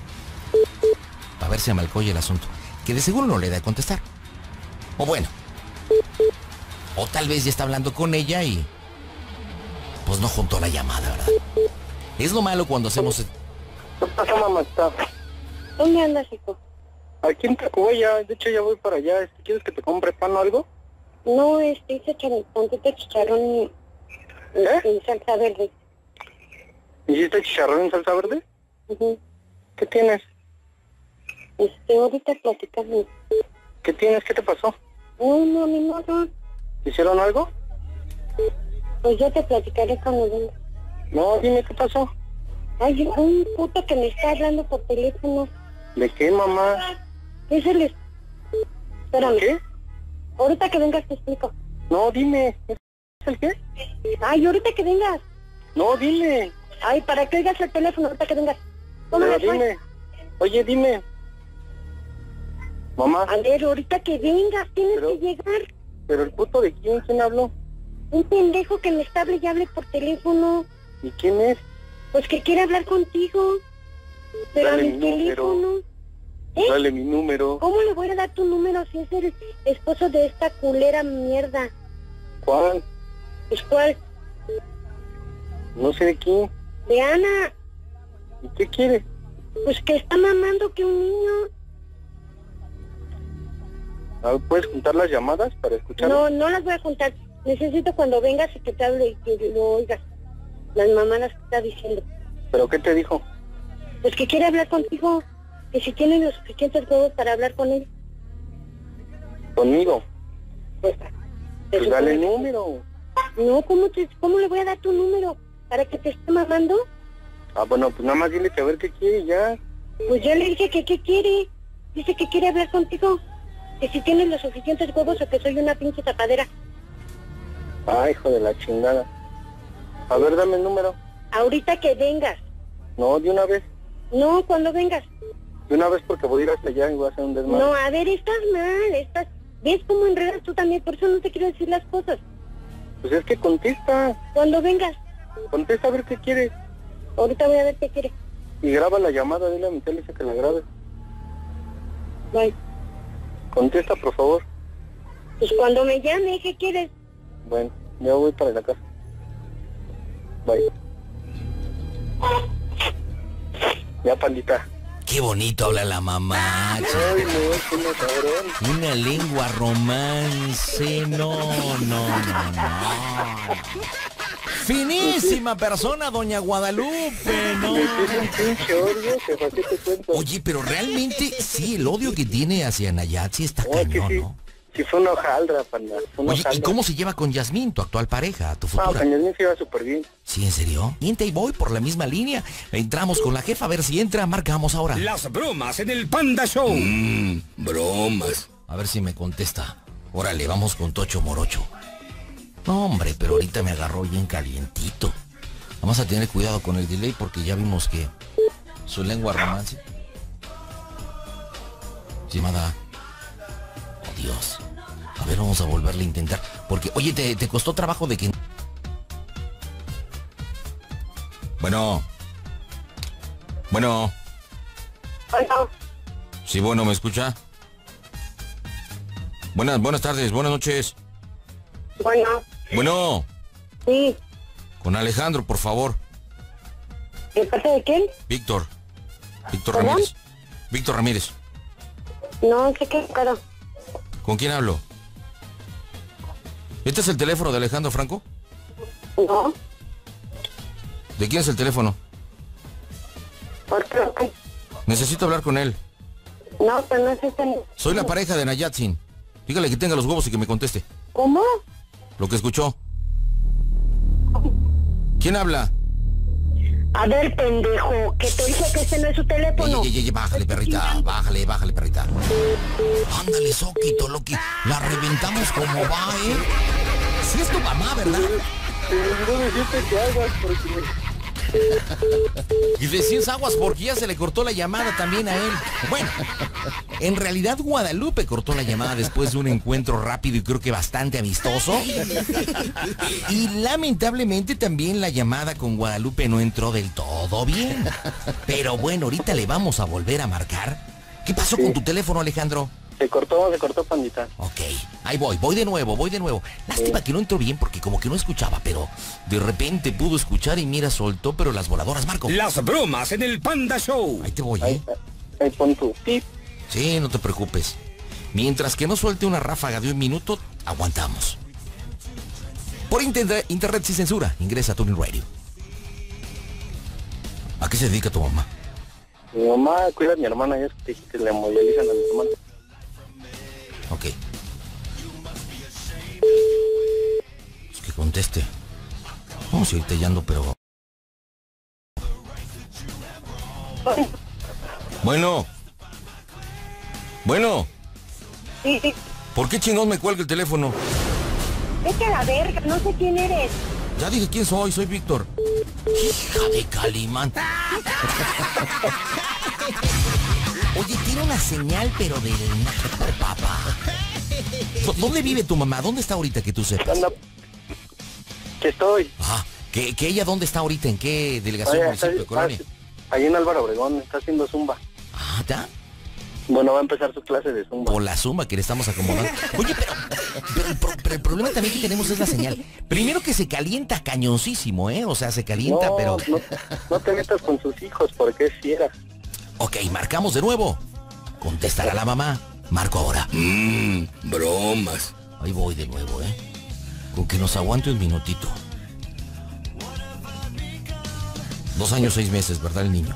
A ver si amalcoya el asunto. Que de seguro no le da a contestar. O bueno. O tal vez ya está hablando con ella y... pues no juntó la llamada, ¿verdad? Es lo malo cuando hacemos... ¿Qué pasa, mamacita? ¿Dónde andas, hijo? Aquí en Tacuba, de hecho ya voy para allá. ¿Quieres que te compre pan o algo? No, hice tantito chicharrón en salsa verde. ¿Hiciste chicharrón en salsa verde? Ujú. ¿Qué tienes? Ahorita platicamos. ¿Qué tienes? ¿Qué te pasó? No, ni modo. ¿Hicieron algo? Pues yo te platicaré cuando venga. No, dime qué pasó. Hay un puto que me está hablando por teléfono. ¿De qué, mamá? Es el... Espérame. ¿Qué? Ahorita que vengas te explico. No, dime. ¿Es el qué? Ay, ahorita que vengas. No, dime. Ay, para que oigas el teléfono ahorita que vengas. ¿Cómo Pero le fue? dime. Oye, dime. Mamá, A ver, ahorita que vengas tienes Pero- que llegar. ¿pero el puto de quién? ¿Quién habló? Un pendejo que me está hable y hable por teléfono. ¿Y quién es? Pues que quiere hablar contigo. Pero Dale a mi mi número. teléfono. ¿Eh? Dale mi número. ¿Cómo le voy a dar tu número si es el esposo de esta culera mierda? ¿Cuál? Pues cuál, No sé de quién. de Ana. ¿Y qué quiere? Pues que está mamando que un niño. A ver, ¿puedes juntar las llamadas para escuchar? No las voy a contar. Necesito cuando vengas y que te hable y que lo oigas. Las mamadas que está diciendo. ¿Pero qué te dijo? Pues que quiere hablar contigo. Que si tienen los suficientes huevos para hablar con él. ¿Conmigo? Pues, Pues dale el número. No, ¿cómo le voy a dar tu número? ¿Para que te esté mamando? Ah, bueno, pues nada más dile que a ver qué quiere y ya. Pues ya le dije que qué quiere. Dice que quiere hablar contigo. Que si tienes los suficientes huevos o que soy una pinche tapadera. Ay, hijo de la chingada. A ver, dame el número. Ahorita que vengas. No, de una vez. No, cuando vengas. De una vez porque voy a ir hasta allá y voy a hacer un desmadre. No, a ver, estás mal. ¿Ves cómo enredas tú también? Por eso no te quiero decir las cosas. Pues es que contesta. Cuando vengas. Contesta a ver qué quiere. Ahorita voy a ver qué quiere. Y graba la llamada, dile a mi tele que la grabe. Bye. Contesta, por favor. Pues cuando me llame, ¿qué quieres? Bueno, ya voy para la casa. Bye. Ya, pandita. Qué bonito habla la mamá. Ay, no, es una cabrón. Una lengua romance. No. Finísima persona, doña Guadalupe, no. Me tiene un pinche odio, que para qué te cuento. Oye, pero realmente sí, el odio que tiene hacia Nayat sí está No, es que cañón, sí, ¿no? sí fue una hojaldra, panda. Fue una Oye, ¿y hojaldra. cómo se lleva con Yasmín, tu actual pareja, tu Ah, futura? con Yasmín se iba súper bien. ¿Sí, en serio? Y voy por la misma línea. Entramos con la jefa a ver si entra, marcamos ahora. Las bromas en el Panda Show. Bromas. A ver si me contesta. Órale, vamos con Tocho Morocho. No, hombre, pero ahorita me agarró bien calientito. Vamos a tener cuidado con el delay porque ya vimos que su lengua romance. Llamada. Oh, Dios. A ver, vamos a volverle a intentar. Porque, oye, ¿te costó trabajo de que... Bueno. Bueno, Sí, bueno, ¿me escucha? Buenas tardes, buenas noches. Bueno, sí. con Alejandro, por favor. ¿De parte de quién? Víctor ¿Perdón? Ramírez. Víctor Ramírez. No sé qué, claro. ¿Con quién hablo? ¿Este es el teléfono de Alejandro Franco? No, ¿De quién es el teléfono? ¿por qué? Necesito hablar con él. No, pero no es este. Soy la pareja de Nayatsin. Dígale que tenga los huevos y que me conteste. ¿Cómo? Lo que escuchó. ¿Quién habla? A ver, pendejo, que te dije que este no es su teléfono. Ey, bájale, perrita, bájale, perrita. Ándale, Soquito, Loki. La reventamos como va, ¿eh? Sí es tu mamá, ¿verdad? Se me olvidó decirte que hagas porque... Y decís aguas porque ya se le cortó la llamada también a él. Bueno, en realidad Guadalupe cortó la llamada después de un encuentro rápido y creo que bastante amistoso. Y lamentablemente también la llamada con Guadalupe no entró del todo bien. Pero bueno, ahorita le vamos a volver a marcar. ¿Qué pasó con tu teléfono, Alejandro? Se cortó, pandita. Ok, ahí voy de nuevo. Lástima que no entró bien porque como que no escuchaba, pero de repente pudo escuchar y mira, soltó, pero las voladoras, Marco. Las bromas en el Panda Show. Ahí te voy, Ahí pon tu tip. Sí, no te preocupes. Mientras que no suelte una ráfaga de 1 minuto, aguantamos. Por internet sin censura, ingresa a Tuning Radio. ¿A qué se dedica tu mamá? Mi mamá cuida a mi hermana, ya te dije que le hemodializan a mi hermana. Ok. Es que conteste. Vamos a ir tellando, pero... Bueno. Sí. ¿Por qué chingón me cuelga el teléfono? Vete a la verga, no sé quién eres. Ya dije quién soy Víctor. Hija de Calimán. Oye, tiene una señal, pero del naco, papá. ¿Dónde vive tu mamá? ¿Dónde está ahorita que tú sepas? Anda, que estoy. ¿Que ella dónde está ahorita? ¿En qué delegación, municipio de Colonia? Ahí en Álvaro Obregón, está haciendo zumba. ¿Ya? Bueno, va a empezar su clase de zumba. Por la zumba que le estamos acomodando. Oye, pero el problema también que tenemos es la señal. Primero que se calienta cañoncísimo, ¿eh? O sea, se calienta, no, pero... No te metas con sus hijos porque es fiera. Ok, marcamos de nuevo. Contestará la mamá. Marco ahora. Bromas. Ahí voy de nuevo, ¿eh? Con que nos aguante 1 minutito. 2 años, 6 meses, ¿verdad el niño?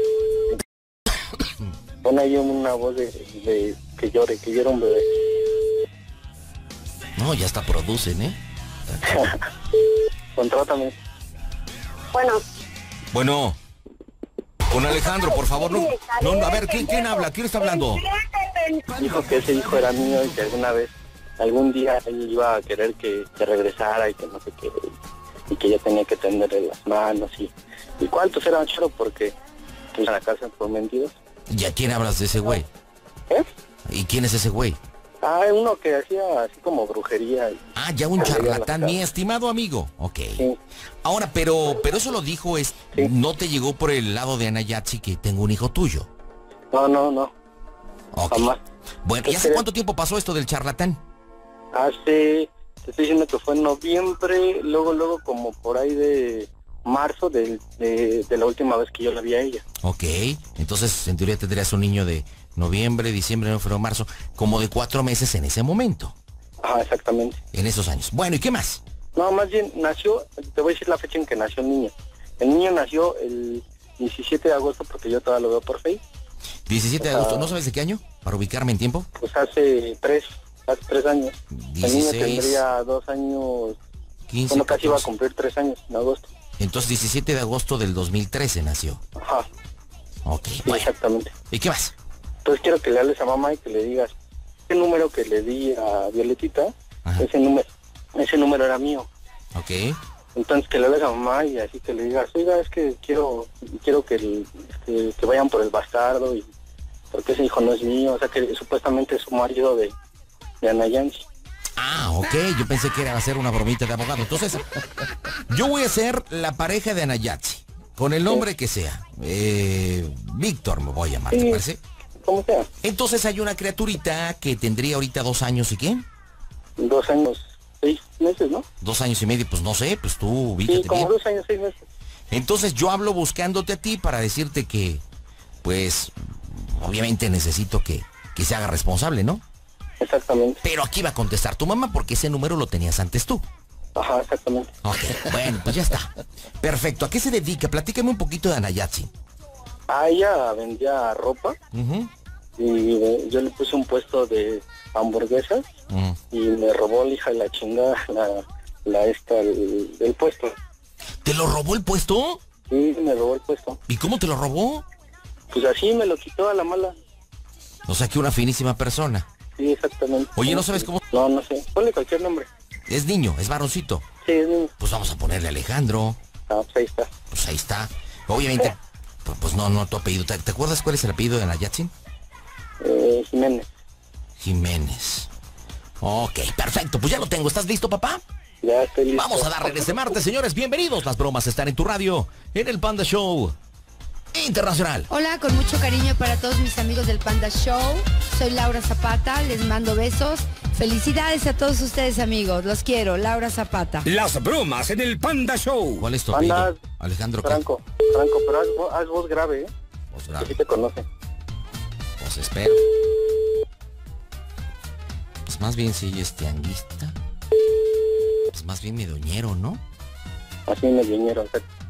Pon ahí una voz de que llore un bebé. No, ya hasta producen, ¿eh? Contrátame. Bueno. Con Alejandro, por favor, no, a ver, ¿quién habla? ¿Quién está hablando? Dijo que ese hijo era mío y que algún día él iba a querer que regresara y que no sé qué, y que ya tenía que tenderle las manos y cuántos eran choro porque pues a la cárcel por mentiras. ¿Y a quién hablas de ese güey? ¿Eh? ¿Y quién es ese güey? Uno que hacía así como brujería. Ya un charlatán, mi estimado amigo. Ok. Sí. Ahora, pero eso lo dijo, Sí. no te llegó por el lado de Ana Yatsi que tengo un hijo tuyo. No. Ok. Jamás. Bueno, ¿y hace cuánto tiempo pasó esto del charlatán? Te estoy diciendo que fue en noviembre, luego como por ahí de marzo de la última vez que yo la vi a ella. Ok, entonces en teoría tendrías un niño de noviembre, diciembre, enero, febrero, marzo, como de 4 meses en ese momento. Exactamente. En esos años. Bueno, ¿y qué más? No, más bien nació, te voy a decir la fecha en que nació el niño. El niño nació el 17 de agosto porque yo todavía lo veo por Facebook. 17 de agosto, ¿no sabes de qué año? Para ubicarme en tiempo. Pues hace 3 años. 16, el niño tendría 2 años, 15, bueno, casi 14. iba a cumplir 3 años en agosto. Entonces 17 de agosto del 2013 nació. Ajá. Ok, Sí, bueno. exactamente. ¿Y qué más? Entonces quiero que le hables a mamá y que le digas, ese número que le di a Violetita, Ajá. ese número era mío. Ok. Entonces que le hables a mamá y así que le digas, oiga, es que quiero que vayan por el bastardo y porque ese hijo no es mío, o sea que supuestamente es su marido de Ana Yancy. Ok, yo pensé que era hacer una bromita de abogado. Entonces, yo voy a ser la pareja de Ana Yatsi, con el nombre que sea. Víctor me voy a llamar, ¿te parece? Como sea. Entonces hay una criaturita que tendría ahorita 2 años y ¿qué? 2 años, 6 meses, ¿no? 2 años y medio, pues no sé, pues tú ubícate Sí, como bien. 2 años, 6 meses. Entonces yo hablo buscándote a ti para decirte que, pues, obviamente necesito que se haga responsable, ¿no? Exactamente. Pero aquí va a contestar tu mamá porque ese número lo tenías antes tú. Ajá, exactamente. Ok, bueno, pues ya está. Perfecto, ¿a qué se dedica? Platícame un poquito de Ana Yatsi. Ella vendía ropa y yo le puse un puesto de hamburguesas y me robó la hija de la chingada el puesto. ¿Te lo robó el puesto? Sí, me robó el puesto. ¿Y cómo te lo robó? Pues así me lo quitó a la mala. O sea que una finísima persona. Sí, exactamente. Oye, ¿no sabes cómo? No sé. Ponle cualquier nombre. Es niño, es varoncito. Sí, es niño. Pues vamos a ponerle Alejandro. Ah, pues ahí está. Pues ahí está. Obviamente, pues no tu apellido. ¿Te acuerdas cuál es el apellido de la Yatsin? Jiménez. Jiménez. Ok, perfecto. Pues ya lo tengo. ¿Estás listo, papá? Ya estoy listo. Vamos a darle este martes, señores. Bienvenidos. Las bromas están en tu radio, en el Panda Show Internacional. Hola, con mucho cariño para todos mis amigos del Panda Show. Soy Laura Zapata, les mando besos. Felicidades a todos ustedes, amigos. Los quiero, Laura Zapata. Las bromas en el Panda Show. ¿Cuál es tu Panda, apellido? Alejandro, ¿qué? Franco, pero haz voz grave, ¿eh? Pues Que grave. sí te conoce. Pues espero. Pues más bien si ella es tianguista. Pues más bien mi doñero, ¿no? Así me vinieron.